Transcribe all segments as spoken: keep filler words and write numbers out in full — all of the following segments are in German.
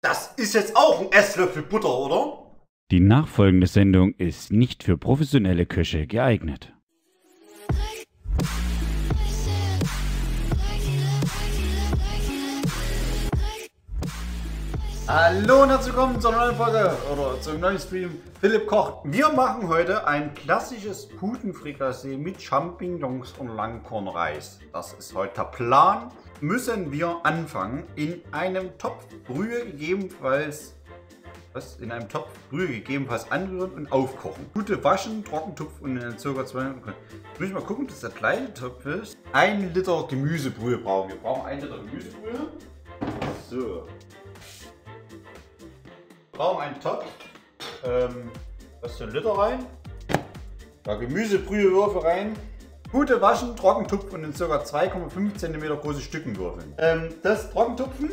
Das ist jetzt auch ein Esslöffel Butter, oder? Die nachfolgende Sendung ist nicht für professionelle Köche geeignet. Hallo und herzlich willkommen zur neuen Folge oder zum neuen Stream. Philipp kocht. Wir machen heute ein klassisches Putenfrikassee mit Champignons und Langkornreis. Das ist heute der Plan. Müssen wir anfangen in einem Topf Brühe gegebenenfalls was in einem Topf Brühe gegebenenfalls anrühren und aufkochen. Gute waschen, Trockentopf und in ca. zweihundert Grad. Jetzt muss ich mal gucken, dass der kleine Topf ist. Ein Liter Gemüsebrühe brauchen wir. Wir brauchen ein Liter Gemüsebrühe. So. Wir brauchen einen Topf. Ähm, was für ein Liter rein? Da Gemüsebrühewürfel rein. Gute waschen, Trockentupfen und in ca. zwei Komma fünf Zentimeter große Stücken würfeln. Ähm, das Trockentupfen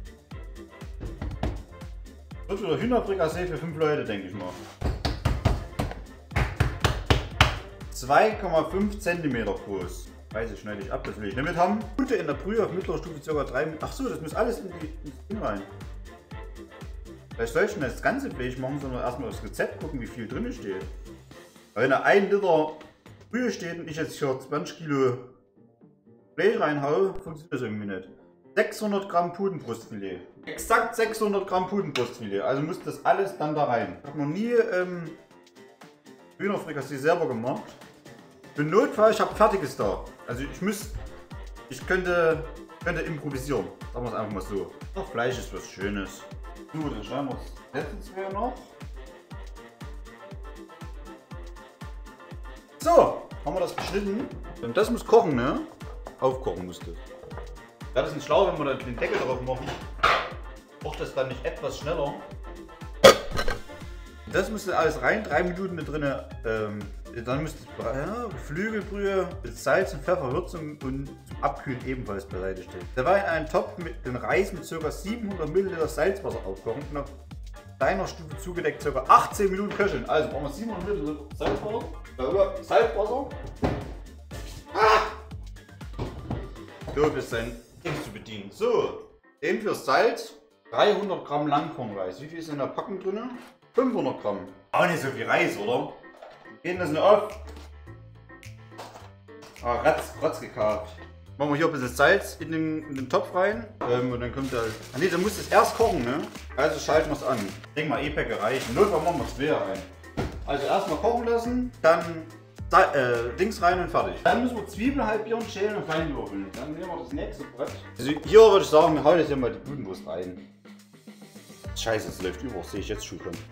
wird wieder Hühnerfrikassee für fünf Leute, denke ich mal. zwei Komma fünf Zentimeter groß. Weiß ich, schneide ich ab, das will ich nicht mit haben. Gute in der Brühe auf mittlerer Stufe ca. drei Minuten. Achso, das muss alles in die ins Ding rein. Vielleicht soll ich nicht das ganze Blech machen, sondern erstmal das Rezept gucken, wie viel drin steht. Weil wenn da ein Liter Brühe steht und ich jetzt hier zwanzig Kilo Blech reinhaue, funktioniert das irgendwie nicht. sechshundert Gramm Putenbrustfilet. Exakt sechshundert Gramm Putenbrustfilet. Also muss das alles dann da rein. Ich habe noch nie ähm, Hühnerfrikassee selber gemacht. Für Notfall, ich habe Fertiges da. Also ich muss, ich könnte, könnte improvisieren. Sagen wir es einfach mal so. Das Fleisch ist was Schönes. So, dann schneiden wir das letzte zwei noch. So, haben wir das geschnitten. Und das muss kochen, ne? Aufkochen muss das. Wäre das nicht schlau, wenn wir den Deckel drauf machen? Kocht das dann nicht etwas schneller? Das muss dann alles rein, drei Minuten mit drin. Ähm, dann müsste ja, Geflügelbrühe mit Salz und Pfeffer, Würzung und zum Abkühlen ebenfalls beiseite stellen. Dabei in einen Topf mit den Reis mit ca. siebenhundert Milliliter Salzwasser aufkochen und auf kleiner Stufe zugedeckt ca. achtzehn Minuten köcheln. Also brauchen wir siebenhundert Milliliter Salzwasser. Äh, Salzwasser. Ah! So, bis dann zu bedienen. So, eben für Salz dreihundert Gramm Langkornreis. Wie viel ist in der Packung drin? fünfhundert Gramm. Auch nicht so viel Reis, oder? Gehen das nicht auf? Ah, Ratz, Ratz gekauft. Machen wir hier ein bisschen Salz in den, in den Topf rein. Ähm, und dann kommt da. Ah ne, dann muss das erst kochen, ne? Also schalten wir es an. Ich denke mal, E-Päcke reichen. Notfall machen wir zwei rein. Also erstmal kochen lassen, dann Äh, Dings rein und fertig. Dann müssen wir Zwiebeln halbieren, schälen und fein würfeln. Dann nehmen wir das nächste Brett. Also hier würde ich sagen, wir hauen jetzt hier mal die Putenbrust rein. Scheiße, es läuft über, das sehe ich jetzt schon kommen.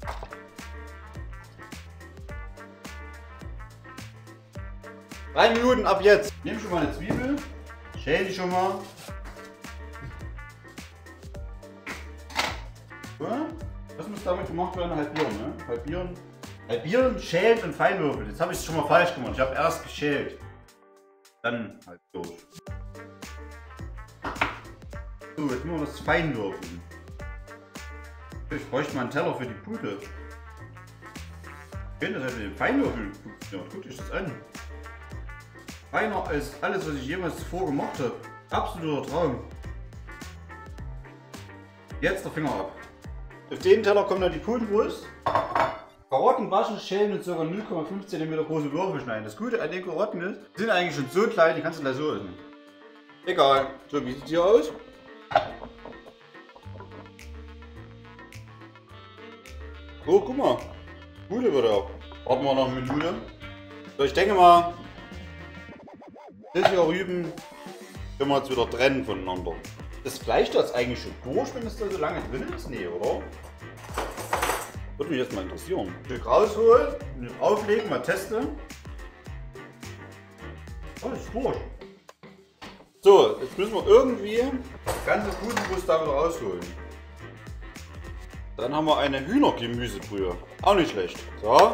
Drei Minuten ab jetzt. Ich nehme schon mal eine Zwiebel, schäle die schon mal. So, das muss damit gemacht werden, halbieren, ne? Halbieren. Halbieren, schälen und feinwürfeln. Jetzt habe ich es schon mal falsch gemacht. Ich habe erst geschält. Dann halt durch. So, jetzt müssen wir das feinwürfeln. Ich bräuchte mal einen Teller für die Pute. Ich könnte das halt mit dem Feinwürfeln. Ja, guckt euch das an. Feiner als alles, was ich jemals zuvor gemacht habe. Absoluter Traum. Jetzt der Finger ab. Auf den Teller kommt dann die Putenbrust. Karotten waschen, schälen und ca. null Komma fünf Zentimeter große Würfel schneiden. Das Gute an den Karotten ist, die sind eigentlich schon so klein, die kannst du gleich so essen. Egal. So, wie sieht es hier aus? Oh, guck mal. Gute wird er. Warten wir noch eine Minute. So, ich denke mal, das hier Rüben können wir jetzt wieder trennen voneinander. Das Fleisch da ist eigentlich schon durch, wenn es da so lange drin ist? Nee, oder? Würde mich jetzt mal interessieren. Ein Stück rausholen, drauflegen, mal testen. Oh, das ist durch. So, jetzt müssen wir irgendwie das ganze Putenbrust da wieder rausholen. Dann haben wir eine Hühnergemüsebrühe. Auch nicht schlecht. So.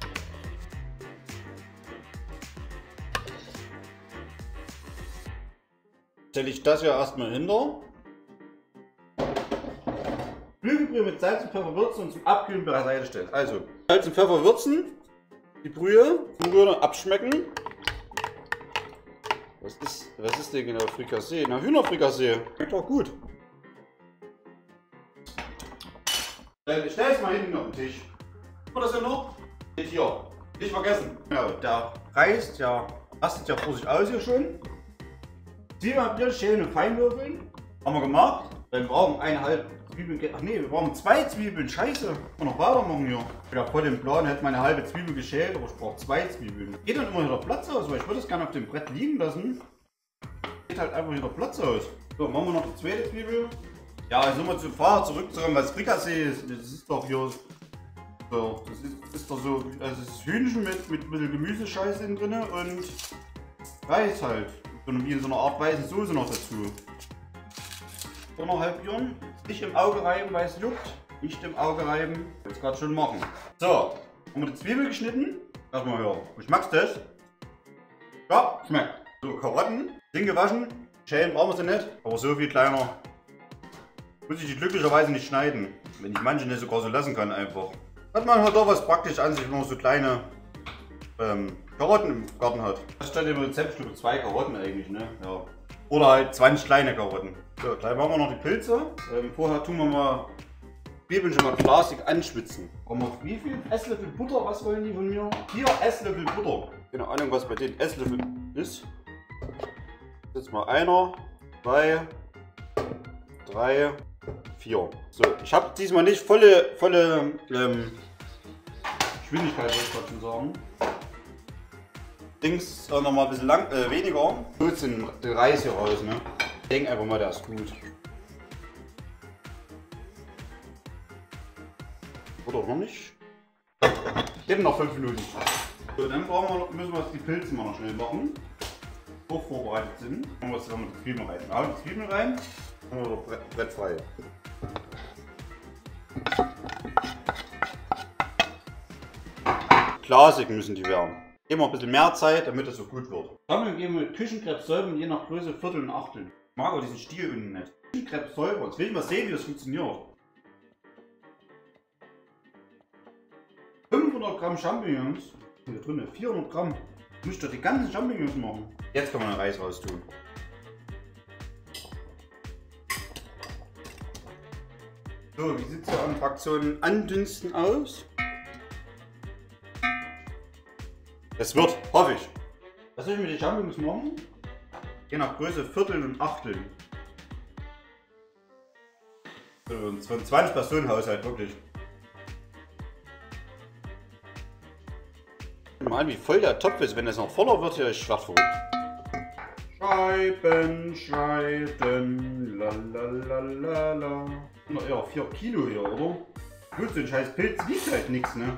Stelle ich das ja erstmal hinter. Geflügelbrühe mit Salz und Pfeffer würzen und zum Abkühlen beiseite stellen. Also, Salz und Pfeffer würzen, die Brühe, umrühren, abschmecken. Was ist, was ist denn genau Frikassee? Na, Hühnerfrikassee. Schmeckt auch gut. Stell es mal hinten auf den Tisch. Oder so noch? Steht hier. Nicht vergessen. Genau, der Reis, der rastet ja vor sich aus hier schon. Zwiebeln haben wir schöne Feinwürfeln. Haben wir gemacht. Wir brauchen eineinhalb Zwiebeln. Ach nee, wir brauchen zwei Zwiebeln. Scheiße. Wir noch weitermachen hier. Ich habe voll den Plan, hätte meine halbe Zwiebel geschält, aber ich brauche zwei Zwiebeln. Geht dann immer hier der Platz aus, weil ich würde es gerne auf dem Brett liegen lassen. Geht halt einfach hier der Platz aus. So, machen wir noch die zweite Zwiebel. Ja, also nochmal zum Fahrer zurückzukommen, was Frikassee ist. Das ist doch hier. So, das ist, ist doch so. Also es ist Hühnchen mit, mit ein bisschen Gemüsescheiße drin und Reis halt. So wie in so einer Art weißen Soße noch dazu. So noch halbieren. Nicht im Auge reiben, weil es juckt. Nicht im Auge reiben. Jetzt gerade schon machen. So, haben wir die Zwiebel geschnitten. Erstmal hier. Wie schmeckt das? Ja, schmeckt. So, Karotten sind gewaschen. Schälen brauchen wir sie nicht, aber so viel kleiner. Muss ich die glücklicherweise nicht schneiden. Wenn ich manche nicht sogar so lassen kann einfach. Hat man halt doch was praktisch an sich, wenn man so kleine ähm, Karotten im Garten hat. Das stand im Rezept für zwei Karotten eigentlich, ne? Ja. Oder halt zwanzig kleine Karotten. So, gleich machen wir noch die Pilze. Ähm, vorher tun wir mal Zwiebeln schon mal glasig anschwitzen. Brauchen wir wie viel Esslöffel Butter? Was wollen die von mir? Vier Esslöffel Butter. Keine Ahnung, was bei den Esslöffel ist. Jetzt mal einer, zwei, drei, vier. So, ich habe diesmal nicht volle, volle ähm, Geschwindigkeit, wollte ich gerade schon sagen. Dings noch mal ein bisschen lang, äh, weniger. So jetzt den, den Reis hier raus, ne? Ich denke einfach mal, der ist gut. Oder noch nicht? Eben noch fünf Minuten. So, dann brauchen wir, müssen wir die Pilze mal noch schnell machen. Hoch vorbereitet sind. Dann machen wir die Zwiebeln rein. Wir haben die Zwiebeln rein. Dann haben wir das Brett, Brett frei. Glasig müssen die werden. Geben wir ein bisschen mehr Zeit, damit das so gut wird. Dann geben wir Küchenkrebssäuber je nach Größe Viertel und Achtel. Ich mag auch diesen Stiel unten nicht. Küchenkrebssäuber. Jetzt will ich mal sehen, wie das funktioniert. fünfhundert Gramm Champignons. Hier drin, vierhundert Gramm. Ich muss doch die ganzen Champignons machen. Jetzt kann man den Reis raus tun. So, wie sieht es hier an Fraktionen Andünsten aus? Es wird, hoffe ich. Was soll ich mit den Champignons machen? Je nach Größe Viertel und Achtel. So, ein zwanzig Personen Haushalt, wirklich. Mal, wie voll der Topf ist, wenn es noch voller wird, hier ist schwach verrückt. Scheiben, Scheiben, lalalala. Noch eher vier Kilo hier, oder? Gut, so ein scheiß Pilz wiegt halt nichts, ne?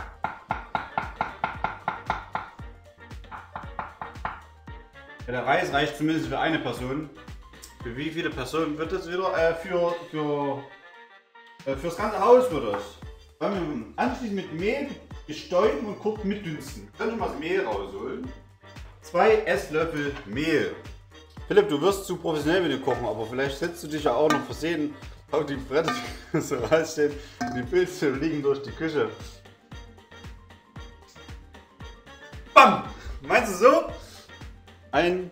Ja, der Reis reicht zumindest für eine Person. Für wie viele Personen wird das wieder? Äh, für, für, äh, fürs ganze Haus wird das. Dann anschließend mit Mehl gestäuben und kurz mitdünsten. Dann schon mal das Mehl rausholen. Zwei Esslöffel Mehl. Philipp, du wirst zu professionell mit dem Kochen, aber vielleicht setzt du dich ja auch noch versehen auf die Bretter, die so rausstehen. Die Pilze liegen durch die Küche. Bam! Meinst du so? Ein,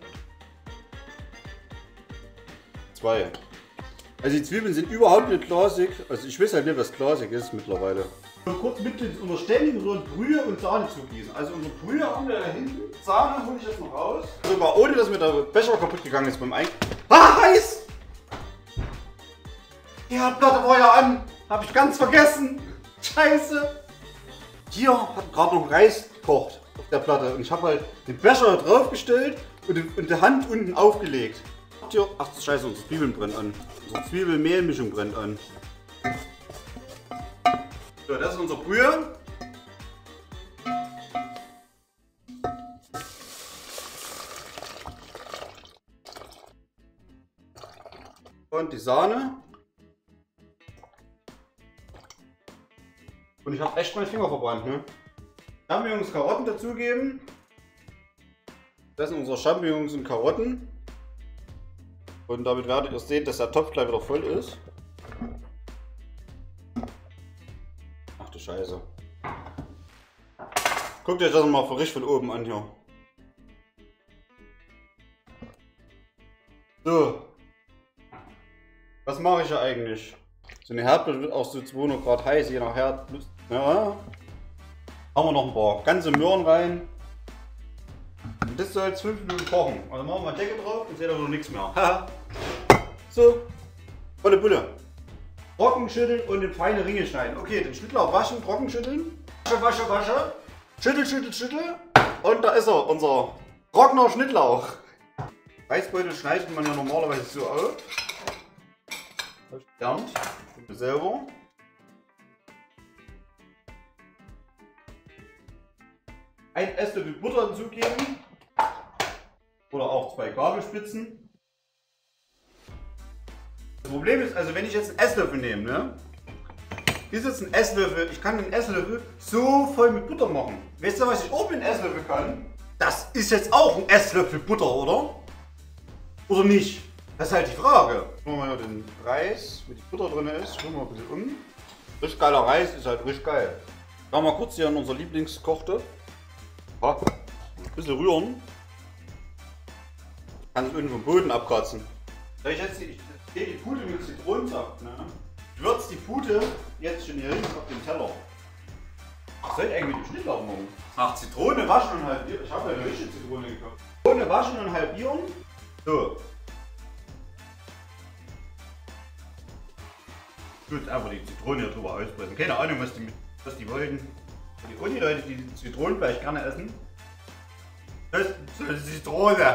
zwei. Also die Zwiebeln sind überhaupt nicht glasig. Also ich weiß halt nicht, was glasig ist mittlerweile. Und kurz mit unter ständigen Rühren Brühe und Sahne zugießen. Also unsere Brühe haben wir da hinten. Sahne hole ich jetzt noch raus. Sogar ohne, dass mir der Becher kaputt gegangen ist beim Ein... Ah, heiß! Die Herdplatte war ja an. Habe ich ganz vergessen. Scheiße. Hier hat gerade noch Reis gekocht auf der Platte. Und ich habe halt den Becher draufgestellt und die, und die Hand unten aufgelegt. Hier, ach scheiße, unsere Zwiebeln brennen an. Unsere Zwiebel-Mehl-Mischung brennt an. So, das ist unser Brühe. Und die Sahne. Und ich habe echt meine Finger verbrannt, ne? Champignons, Karotten dazugeben. Das sind unsere Champignons und Karotten. Und damit werdet ihr sehen, dass der Topf gleich wieder voll ist. Ach du Scheiße. Guckt euch das mal richtig von oben an hier. So. Was mache ich ja eigentlich? So eine Herdplatte wird auch so zweihundert Grad heiß, je nach Herd. Ja. Haben wir noch ein paar ganze Möhren rein. Und das soll jetzt fünf Minuten kochen. Also machen wir mal Deckel drauf und seht ihr noch nichts mehr. So, volle Bulle. Trocken schütteln und in feine Ringe schneiden. Okay, den Schnittlauch waschen, trocken schütteln. Wasche, wasche, wasche. Schüttel, schüttel, schüttel. Und da ist er, unser trockener Schnittlauch. Reisbeutel schneidet man ja normalerweise so auf. Das lernt selber. Ein Esslöffel Butter hinzugeben. Oder auch zwei Gabelspitzen. Das Problem ist, also wenn ich jetzt einen Esslöffel nehme, ne? Ist jetzt ein Esslöffel, ich kann einen Esslöffel so voll mit Butter machen. Weißt du, was ich auch mit einem Esslöffel kann? Das ist jetzt auch ein Esslöffel Butter, oder? Oder nicht? Das ist halt die Frage. Schauen wir mal den Reis, wie die Butter drin ist. Schauen wir mal ein bisschen um. Richtig geiler Reis ist halt richtig geil. Schauen wir mal kurz hier an unser Lieblingskochte. Ein bisschen rühren. Kann es unten vom Boden abkratzen. Soll ich jetzt die, ich sehe die Pute mit Zitronensaft, ne? Ich würze die Pute jetzt schon hier links auf den Teller. Was soll ich eigentlich mit dem Schnittlauch machen? Ach, Zitrone waschen und halbieren. Ich habe ja eine richtige Zitrone gekauft. Zitrone waschen und halbieren. So. Gut, einfach die Zitrone hier drüber auspressen. Keine Ahnung, was die, was die wollten. Die Uni-Leute, die Zitronenfleisch gerne essen. Das ist die Zitrone.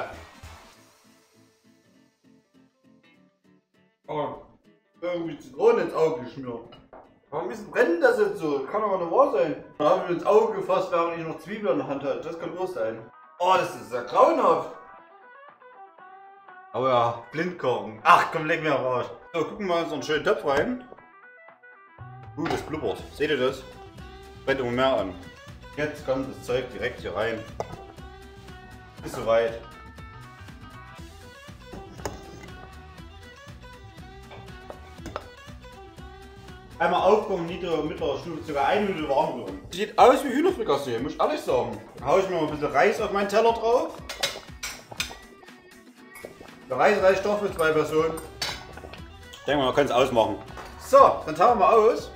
Aber irgendwie Zitrone ins Auge geschmiert. Warum ist brennt das jetzt so? Kann aber nicht wahr sein. Da habe ich mir ins Auge gefasst, während ich noch Zwiebeln in der Hand hatte. Das kann nur sein. Oh, das ist ja grauenhaft. Aber ja, Blindkorken. Ach komm, leck mir raus. So, gucken wir mal in so einen schönen Topf rein. Uh, das blubbert. Seht ihr das? Brennt immer mehr an. Jetzt kommt das Zeug direkt hier rein. Ist soweit. Einmal aufkochen, niedriger, mittlerer Stufe, sogar eine Minute warm rühren. Sieht aus wie Hühnerfrikassee, muss ich ehrlich sagen. Da haue ich mir mal ein bisschen Reis auf meinen Teller drauf. Der Reis reicht doch für zwei Personen. Ich denke mal, man kann es ausmachen. So, dann tauen wir aus.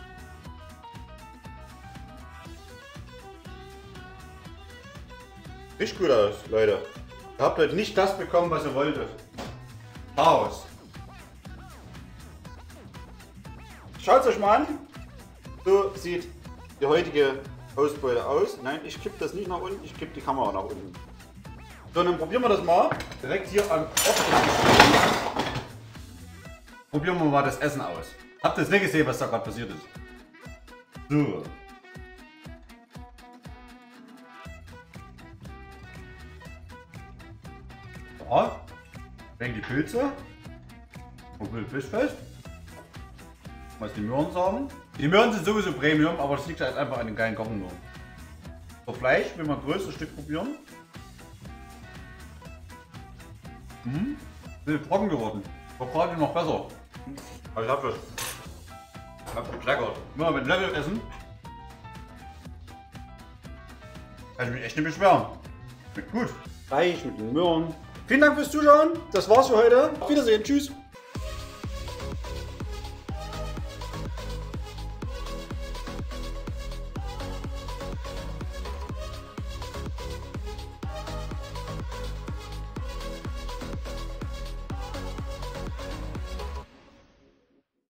Riecht gut aus, Leute. Ihr habt heute nicht das bekommen, was ihr wolltet. Chaos. Schaut es euch mal an. So sieht die heutige Toastbeute aus. Nein, ich kippe das nicht nach unten, ich kippe die Kamera nach unten. So, dann probieren wir das mal. Direkt hier am Ort. Probieren wir mal das Essen aus. Habt ihr jetzt nicht gesehen, was da gerade passiert ist? So. Ja. Dann die Pilze. Und ein bisschen Fischfest. Was die Möhren sagen. Die Möhren sind sowieso Premium, aber das liegt halt einfach an den geilen Kochenmöhren. So, Fleisch will man ein größeres Stück probieren. Hm? Ist trocken geworden. War gerade noch besser. Aber ich hab das. Ich hab gekleckert. Immer mit Level essen. Kann ich mich echt nicht beschweren. Schmeckt gut. Fleisch mit den Möhren. Vielen Dank fürs Zuschauen. Das war's für heute. Auf Wiedersehen. Tschüss.